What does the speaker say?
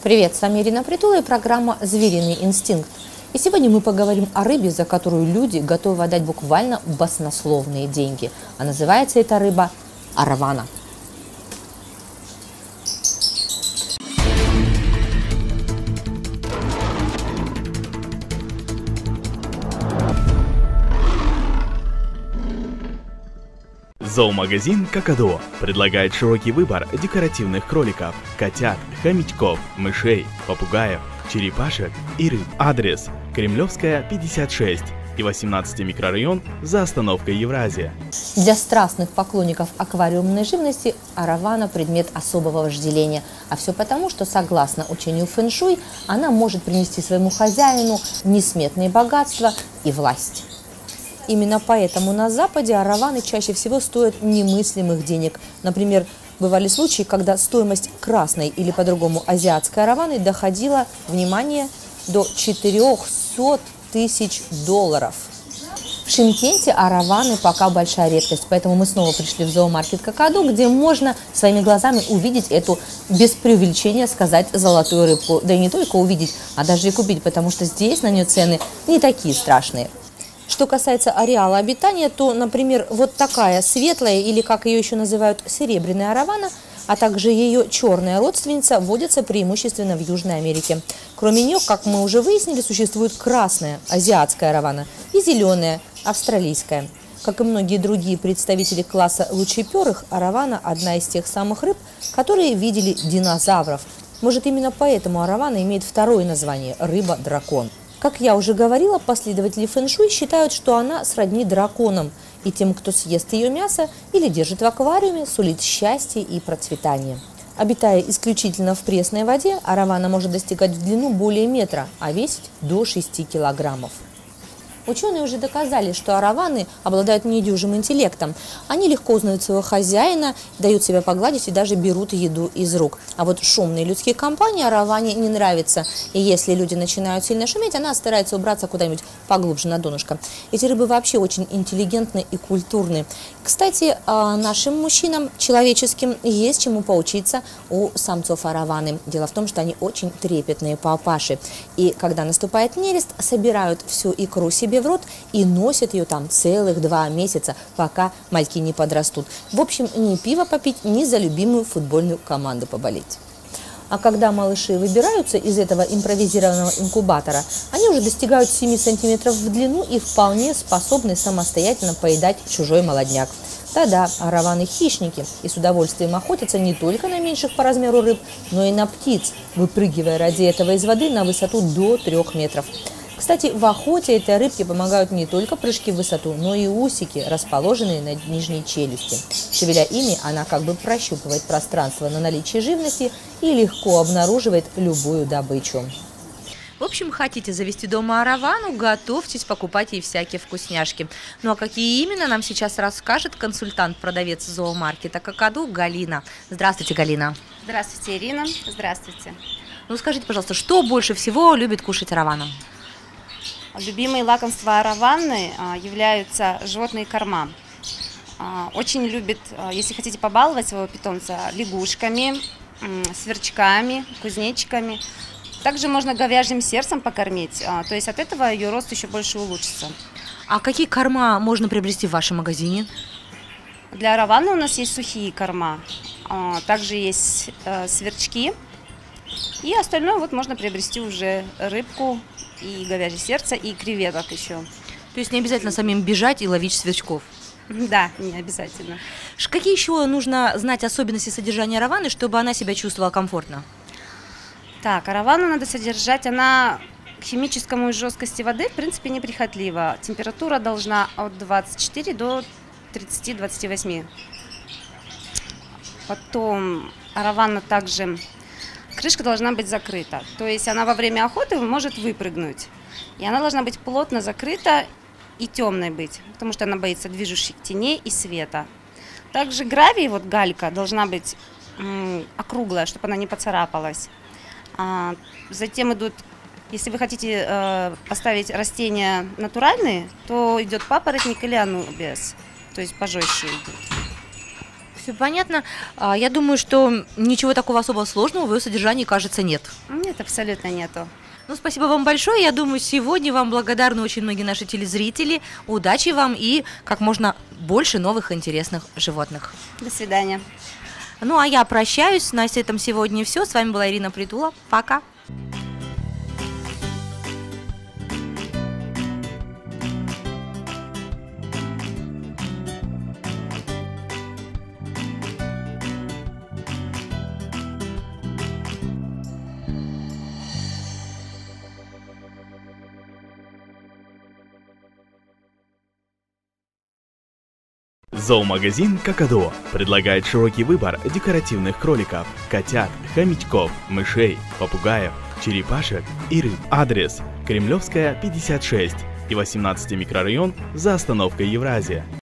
Привет, с вами Ирина Притула и программа «Звериный инстинкт». И сегодня мы поговорим о рыбе, за которую люди готовы отдать буквально баснословные деньги. А называется эта рыба аравана. Зоомагазин «Какадо» предлагает широкий выбор декоративных кроликов, котят, хомячков, мышей, попугаев, черепашек и рыб. Адрес: Кремлевская, 56 и 18 микрорайон за остановкой Евразия. Для страстных поклонников аквариумной живности аравана – предмет особого вожделения. А все потому, что, согласно учению фэн-шуй, она может принести своему хозяину несметные богатства и власть. Именно поэтому на Западе араваны чаще всего стоят немыслимых денег. Например, бывали случаи, когда стоимость красной или по-другому азиатской араваны доходила, внимание, до 400 тысяч долларов. В Шымкенте араваны пока большая редкость, поэтому мы снова пришли в зоомаркет «Какадо», где можно своими глазами увидеть эту, без преувеличения сказать, золотую рыбку. Да и не только увидеть, а даже и купить, потому что здесь на нее цены не такие страшные. Что касается ареала обитания, то, например, вот такая светлая, или как ее еще называют, серебряная аравана, а также ее черная родственница водятся преимущественно в Южной Америке. Кроме нее, как мы уже выяснили, существует красная азиатская аравана и зеленая австралийская. Как и многие другие представители класса лучеперых, аравана – одна из тех самых рыб, которые видели динозавров. Может, именно поэтому аравана имеет второе название – рыба-дракон. Как я уже говорила, последователи фэн-шуй считают, что она сродни драконам, и тем, кто съест ее мясо или держит в аквариуме, сулит счастье и процветание. Обитая исключительно в пресной воде, аравана может достигать в длину более метра, а весить до 6 килограммов. Ученые уже доказали, что араваны обладают недюжим интеллектом. Они легко узнают своего хозяина, дают себя погладить и даже берут еду из рук. А вот шумные людские компании араване не нравятся. И если люди начинают сильно шуметь, она старается убраться куда-нибудь поглубже на донышко. Эти рыбы вообще очень интеллигентны и культурны. Кстати, нашим мужчинам, человеческим, есть чему поучиться у самцов араваны. Дело в том, что они очень трепетные папаши. И когда наступает нерест, собирают всю икру себе в рот и носят ее там целых 2 месяца, пока мальки не подрастут. В общем, ни пиво попить, ни за любимую футбольную команду поболеть. А когда малыши выбираются из этого импровизированного инкубатора, они уже достигают 7 сантиметров в длину и вполне способны самостоятельно поедать чужой молодняк. Да-да, араваны хищники и с удовольствием охотятся не только на меньших по размеру рыб, но и на птиц, выпрыгивая ради этого из воды на высоту до 3 метров. Кстати, в охоте этой рыбке помогают не только прыжки в высоту, но и усики, расположенные на нижней челюсти. Шевеля ими, она как бы прощупывает пространство на наличие живности и легко обнаруживает любую добычу. В общем, хотите завести дома аравану, готовьтесь покупать ей всякие вкусняшки. Ну а какие именно, нам сейчас расскажет консультант-продавец зоомаркета «Какадо» Галина. Здравствуйте, Галина. Здравствуйте, Ирина. Здравствуйте. Ну скажите, пожалуйста, что больше всего любит кушать аравана? Любимые лакомства араваны являются животные корма. Очень любит, если хотите побаловать своего питомца, лягушками, сверчками, кузнечиками. Также можно говяжьим сердцем покормить, то есть от этого ее рост еще больше улучшится. А какие корма можно приобрести в вашем магазине? Для араваны у нас есть сухие корма, также есть сверчки. И остальное вот можно приобрести уже рыбку, и говяжье сердце, и креветок еще. То есть не обязательно самим бежать и ловить сверчков? Да, не обязательно. Какие еще нужно знать особенности содержания араваны, чтобы она себя чувствовала комфортно? Так, аравану надо содержать, она к химическому и жесткости воды, в принципе, неприхотлива. Температура должна от 24 до 30-28. Потом аравана также... Крышка должна быть закрыта, то есть она во время охоты может выпрыгнуть. И она должна быть плотно закрыта и темной быть, потому что она боится движущих теней и света. Также гравий, вот галька, должна быть округлая, чтобы она не поцарапалась. Затем идут, если вы хотите поставить растения натуральные, то идет папоротник или анубис, то есть пожестче идут. Все понятно. Я думаю, что ничего такого особо сложного в ее содержании, кажется, нет. Нет, абсолютно нету. Ну, спасибо вам большое. Я думаю, сегодня вам благодарны очень многие наши телезрители. Удачи вам и как можно больше новых интересных животных. До свидания. Ну, а я прощаюсь. На этом сегодня все. С вами была Ирина Притула. Пока. Зоомагазин «Какадо» предлагает широкий выбор декоративных кроликов, котят, хомячков, мышей, попугаев, черепашек и рыб. Адрес: Кремлевская, 56 и 18 микрорайон за остановкой Евразия.